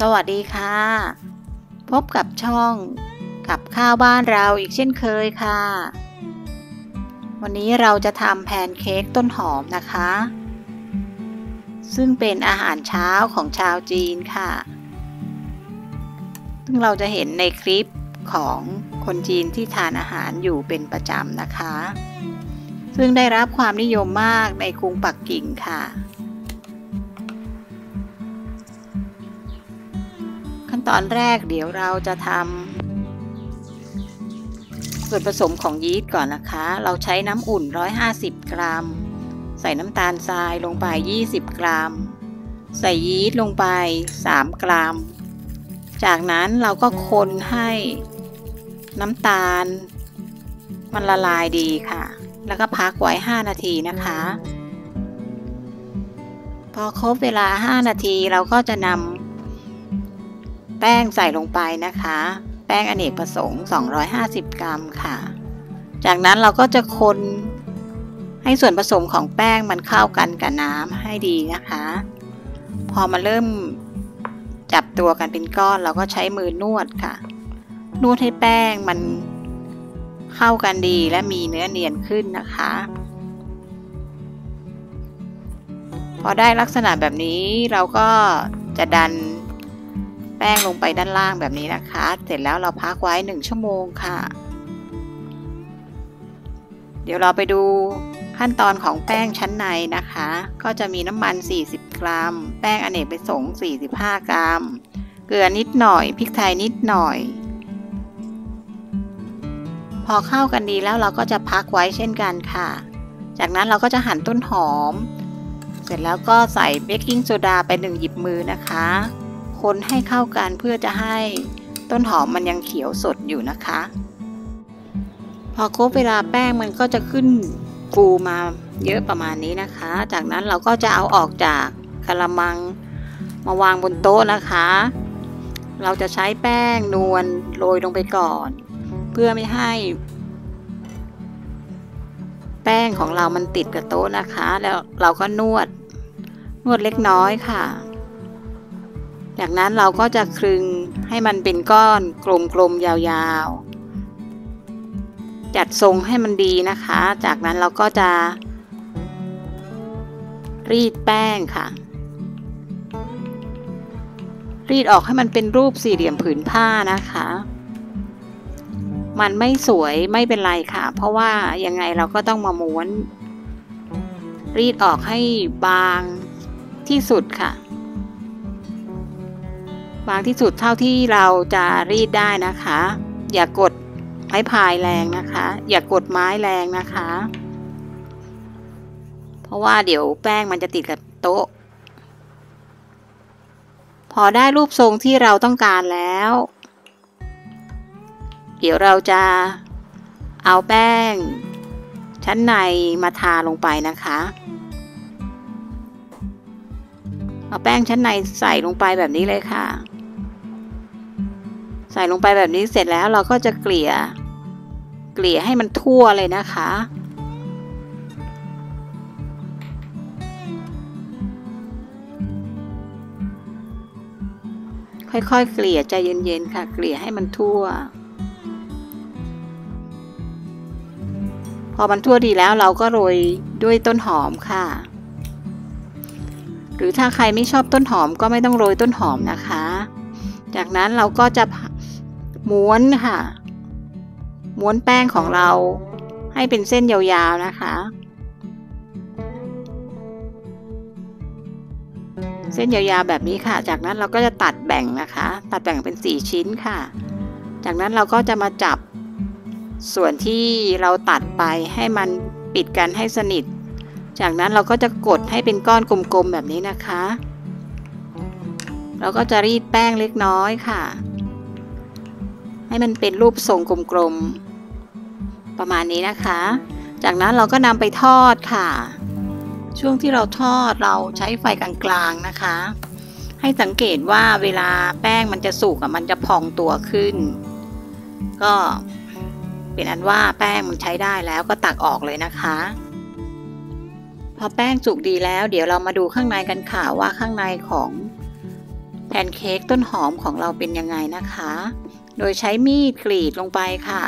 สวัสดีค่ะพบกับช่องกับข้าวบ้านเราอีกเช่นเคยค่ะวันนี้เราจะทำแพนเค้กต้นหอมนะคะซึ่งเป็นอาหารเช้าของชาวจีนค่ะซึ่งเราจะเห็นในคลิปของคนจีนที่ทานอาหารอยู่เป็นประจำนะคะซึ่งได้รับความนิยมมากในกรุงปักกิ่งค่ะขั้นตอนแรกเดี๋ยวเราจะทำส่วนผสมของยีสต์ก่อนนะคะเราใช้น้ำอุ่น150กรัมใส่น้ำตาลทรายลงไป20กรัมใส่ยีสต์ลงไป3กรัมจากนั้นเราก็คนให้น้ำตาลมันละลายดีค่ะแล้วก็พักไว้5นาทีนะคะพอครบเวลา5นาทีเราก็จะนำแป้งใส่ลงไปนะคะแป้งอเนกประสงค์250กรัมค่ะจากนั้นเราก็จะคนให้ส่วนผสมของแป้งมันเข้ากันกับน้ำให้ดีนะคะพอมาเริ่มจับตัวกันเป็นก้อนเราก็ใช้มือนวดค่ะนวดให้แป้งมันเข้ากันดีและมีเนื้อเนียนขึ้นนะคะพอได้ลักษณะแบบนี้เราก็จะดันแป้งลงไปด้านล่างแบบนี้นะคะเสร็จแล้วเราพักไว้1ชั่วโมงค่ะเดี๋ยวเราไปดูขั้นตอนของแป้งชั้นในนะคะก็จะมีน้ำมัน40กรัมแป้งอเนกประสงค์45กรัมเกลือนิดหน่อยพริกไทยนิดหน่อยพอเข้ากันดีแล้วเราก็จะพักไว้เช่นกันค่ะจากนั้นเราก็จะหั่นต้นหอมเสร็จแล้วก็ใส่เบกกิ้งโซดาไป1หยิบมือนะคะคนให้เข้ากันเพื่อจะให้ต้นหอมมันยังเขียวสดอยู่นะคะพอครบเวลาแป้งมันก็จะขึ้นฟูมาเยอะประมาณนี้นะคะจากนั้นเราก็จะเอาออกจากกะละมังมาวางบนโต๊ะนะคะเราจะใช้แป้งนวลโรยลงไปก่อนเพื่อไม่ให้แป้งของเรามันติดกับโต๊ะนะคะแล้วเราก็นวดเล็กน้อยค่ะจากนั้นเราก็จะคลึงให้มันเป็นก้อนกลมๆยาวๆจัดทรงให้มันดีนะคะจากนั้นเราก็จะรีดแป้งค่ะรีดออกให้มันเป็นรูปสี่เหลี่ยมผืนผ้านะคะมันไม่สวยไม่เป็นไรค่ะเพราะว่ายังไงเราก็ต้องมาม้วนรีดออกให้บางที่สุดค่ะบางที่สุดเท่าที่เราจะรีดได้นะคะอย่ากดไม้พายแรงนะคะอย่ากดไม้แรงนะคะเพราะว่าเดี๋ยวแป้งมันจะติดกับโต๊ะพอได้รูปทรงที่เราต้องการแล้วเดี๋ยวเราจะเอาแป้งชั้นในมาทาลงไปนะคะเอาแป้งชั้นในใส่ลงไปแบบนี้เลยค่ะใส่ลงไปแบบนี้เสร็จแล้วเราก็จะเกลี่ยให้มันทั่วเลยนะคะค่อยๆเกลี่ยใจเย็นๆค่ะเกลี่ยให้มันทั่วพอมันทั่วดีแล้วเราก็โรยด้วยต้นหอมค่ะหรือถ้าใครไม่ชอบต้นหอมก็ไม่ต้องโรยต้นหอมนะคะจากนั้นเราก็จะม้วนค่ะม้วนแป้งของเราให้เป็นเส้นยาวๆนะคะเส้นยาวๆแบบนี้ค่ะจากนั้นเราก็จะตัดแบ่งนะคะตัดแบ่งเป็น4ชิ้นค่ะจากนั้นเราก็จะมาจับส่วนที่เราตัดไปให้มันปิดกันให้สนิทจากนั้นเราก็จะกดให้เป็นก้อนกลมๆแบบนี้นะคะเราก็จะรีดแป้งเล็กน้อยค่ะให้มันเป็นรูปทรงกลมๆประมาณนี้นะคะจากนั้นเราก็นำไปทอดค่ะช่วงที่เราทอดเราใช้ไฟกลางๆนะคะให้สังเกตว่าเวลาแป้งมันจะสุกมันจะพองตัวขึ้นก็เป็นอันว่าแป้งมันใช้ได้แล้วก็ตักออกเลยนะคะพอแป้งสุกดีแล้วเดี๋ยวเรามาดูข้างในกันค่ะว่าข้างในของนเค้กต้นหอมของเราเป็นยังไงนะคะ โดยใช้มีดกรีดลงไปค่ะ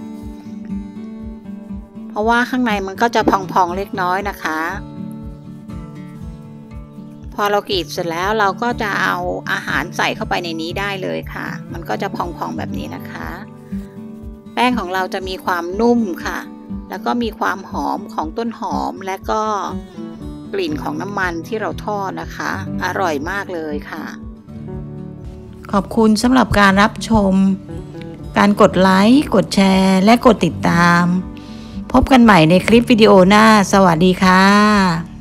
เพราะว่าข้างในมันก็จะพองๆเล็กน้อยนะคะพอเรากรีดเสร็จแล้วเราก็จะเอาอาหารใส่เข้าไปในนี้ได้เลยค่ะมันก็จะพองๆแบบนี้นะคะแป้งของเราจะมีความนุ่มค่ะแล้วก็มีความหอมของต้นหอมและก็กลิ่นของน้ำมันที่เราทอดนะคะอร่อยมากเลยค่ะขอบคุณสำหรับการรับชมการกดไลค์กดแชร์และกดติดตามพบกันใหม่ในคลิปวิดีโอหน้าสวัสดีค่ะ